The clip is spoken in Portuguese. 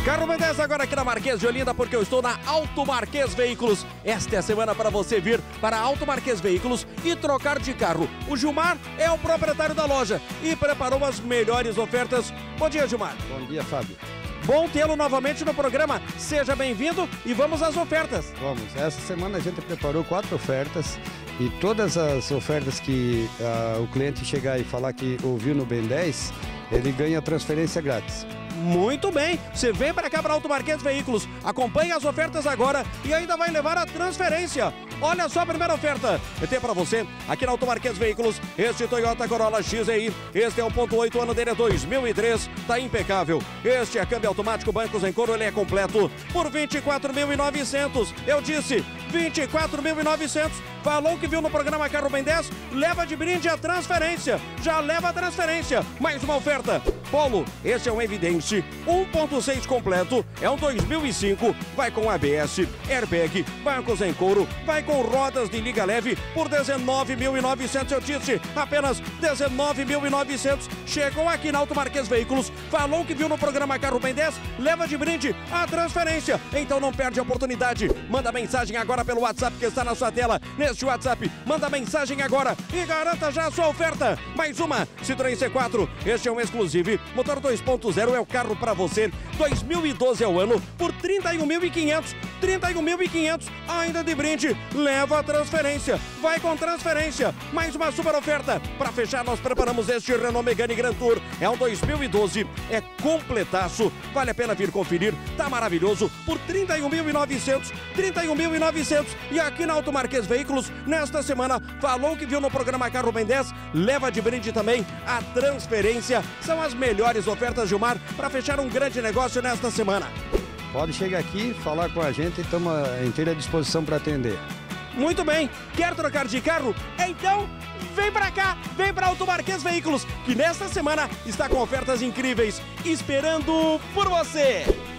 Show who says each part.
Speaker 1: Carro B10 agora aqui na Marquês de Olinda, porque eu estou na Auto Marquês Veículos. Esta é a semana para você vir para a Auto Marquês Veículos e trocar de carro. O Gilmar é o proprietário da loja e preparou as melhores ofertas. Bom dia, Gilmar.
Speaker 2: Bom dia, Fábio.
Speaker 1: Bom tê-lo novamente no programa. Seja bem-vindo e vamos às ofertas.
Speaker 2: Vamos. Essa semana a gente preparou 4 ofertas e todas as ofertas que o cliente chegar e falar que ouviu no Ben10, ele ganha transferência grátis.
Speaker 1: Muito bem, você vem para cá para Auto Marquês Veículos, acompanhe as ofertas agora e ainda vai levar a transferência. Olha só a primeira oferta, eu tenho para você aqui na Auto Marquês Veículos, este Toyota Corolla XEI, este é 1.8, o ano dele é 2003, tá impecável. Este é câmbio automático, bancos em couro, ele é completo por 24.900, eu disse 24.900, falou que viu no programa Carro Ben10, leva de brinde a transferência, já leva a transferência, mais uma oferta. Polo, este é um Evidence 1.6 completo, é um 2005, vai com ABS, airbag, bancos em couro, vai com rodas de liga leve por 19.900, eu disse, apenas 19.900, chegou aqui na Auto Marquês Veículos, falou que viu no programa Carro Ben10, leva de brinde a transferência, então não perde a oportunidade, manda mensagem agora pelo WhatsApp que está na sua tela, neste WhatsApp, manda mensagem agora e garanta já a sua oferta, mais uma, Citroën C4, este é um exclusivo, motor 2.0 é o carro para você, 2012 é o ano, por 31.500, 31.500, ainda de brinde, leva a transferência, vai com transferência, mais uma super oferta, para fechar nós preparamos este Renault Megane Grand Tour, é um 2012, é completaço, vale a pena vir conferir, tá maravilhoso, por 31.900, 31.900, e aqui na Auto Marquês Veículos, nesta semana, falou que viu no programa Carro Ben10, leva de brinde também a transferência, são as melhores ofertas, Gilmar, para fechar um grande negócio nesta semana.
Speaker 2: Pode chegar aqui, falar com a gente e estamos à inteira disposição para atender.
Speaker 1: Muito bem, quer trocar de carro? Então vem para cá, vem para Auto Marquês Veículos, que nesta semana está com ofertas incríveis, esperando por você.